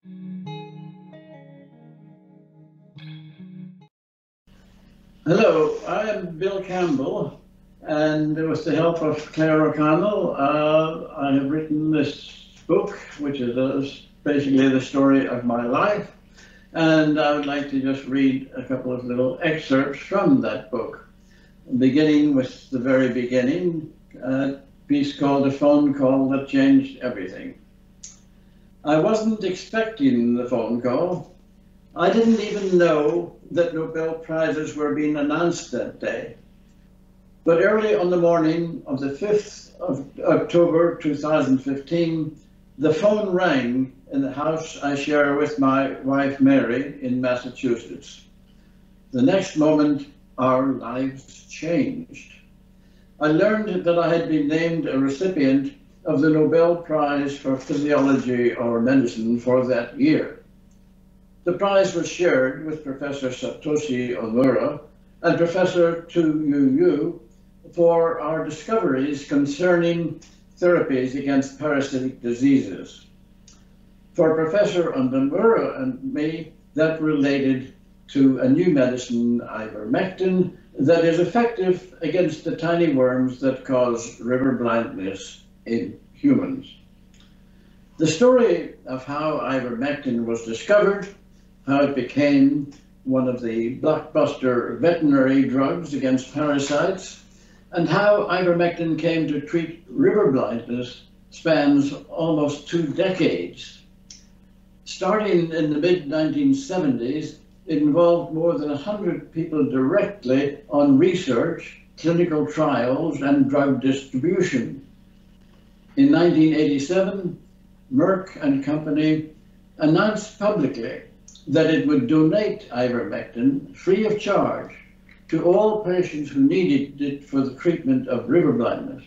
Hello, I am Bill Campbell, and with the help of Claire O'Connell, I have written this book, which is basically the story of my life, and I would like to just read a couple of little excerpts from that book, beginning with the very beginning, a piece called A Phone Call That Changed Everything. I wasn't expecting the phone call. I didn't even know that Nobel Prizes were being announced that day. But early on the morning of the 5th of October 2015, the phone rang in the house I share with my wife Mary in Massachusetts. The next moment, our lives changed. I learned that I had been named a recipient of the Nobel Prize for Physiology or Medicine for that year. The prize was shared with Professor Satoshi Omura and Professor Tu Yu for our discoveries concerning therapies against parasitic diseases. For Professor Omura and me, that related to a new medicine, ivermectin, that is effective against the tiny worms that cause river blindness in humans. The story of how ivermectin was discovered, how it became one of the blockbuster veterinary drugs against parasites, and how ivermectin came to treat river blindness spans almost 2 decades. Starting in the mid-1970s, it involved more than 100 people directly on research, clinical trials, and drug distribution. In 1987, Merck and Company announced publicly that it would donate ivermectin free of charge to all patients who needed it for the treatment of river blindness.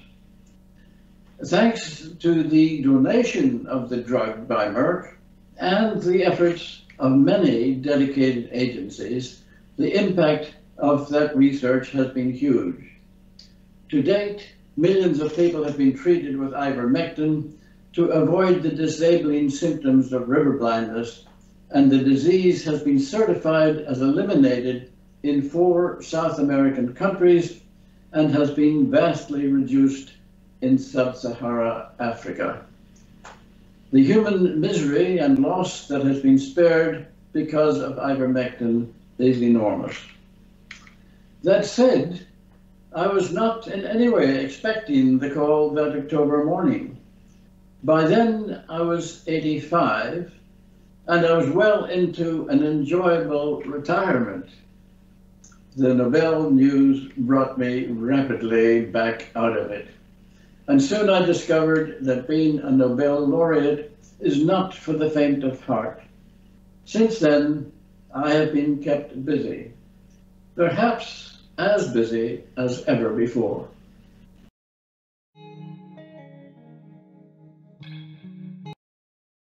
Thanks to the donation of the drug by Merck and the efforts of many dedicated agencies, the impact of that research has been huge. To date, millions of people have been treated with ivermectin to avoid the disabling symptoms of river blindness, and the disease has been certified as eliminated in 4 South American countries and has been vastly reduced in sub-Saharan Africa. The human misery and loss that has been spared because of ivermectin is enormous. That said, I was not in any way expecting the call that October morning. By then, I was 85, and I was well into an enjoyable retirement. The Nobel news brought me rapidly back out of it. And soon I discovered that being a Nobel laureate is not for the faint of heart. Since then, I have been kept busy, perhaps as busy as ever before.